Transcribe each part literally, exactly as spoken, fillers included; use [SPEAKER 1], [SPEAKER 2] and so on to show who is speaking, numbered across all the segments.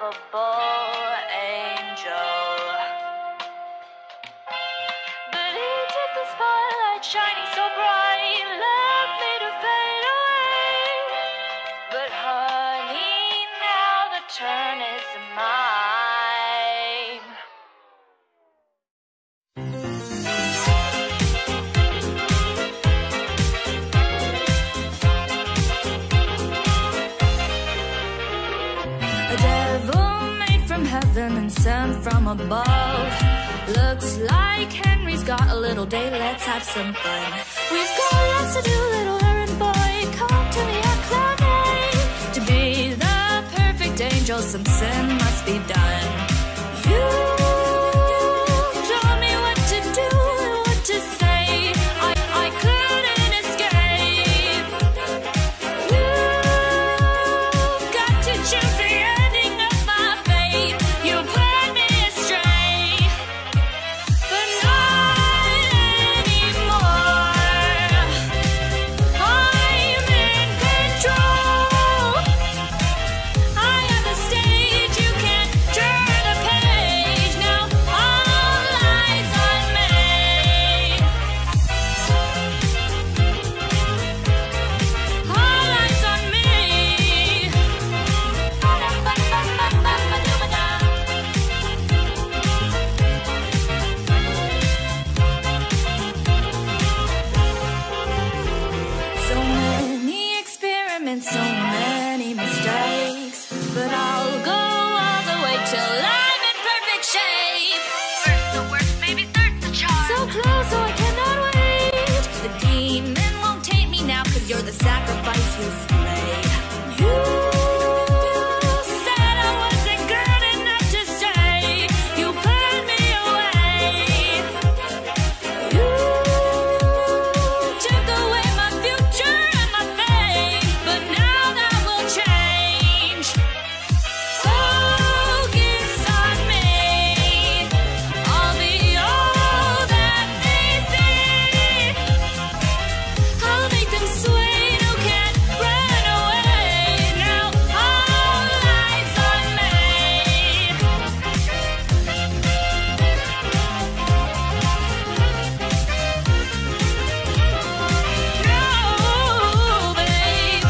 [SPEAKER 1] lovable angel. But he took the spotlight shining so bright, left me to fade away. But honey, now the turn is mine.
[SPEAKER 2] A devil made from heaven and sent from above. Looks like Henry's got a little day, let's have some fun. We've got lots to do, little errand boy, come to me at cloud nine. To be the perfect angel, some sin must be done. You told me what to do and what to say, I, I couldn't escape. You've got to choose the ending of my fate. You put me astray, but not anymore. I'm in control. I have the stage, you can't turn the page. Now all eyes on me. All eyes on me. So many experiments, so many mistakes, but I'll go all the way till I'm in perfect shape.
[SPEAKER 1] First the worst, maybe third's the charm.
[SPEAKER 2] So close, so I cannot wait. The demon won't take me now, cause you're the sacrifice you slay. You said I wasn't good enough to stay. You put me away. You took away my future and my fame, but now that will change. Focus on me. I'll be all that they see. I'll make them sway, no can't run away. Now all eyes on me. No, babe.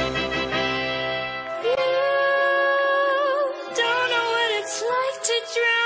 [SPEAKER 2] You don't know what it's like to drown.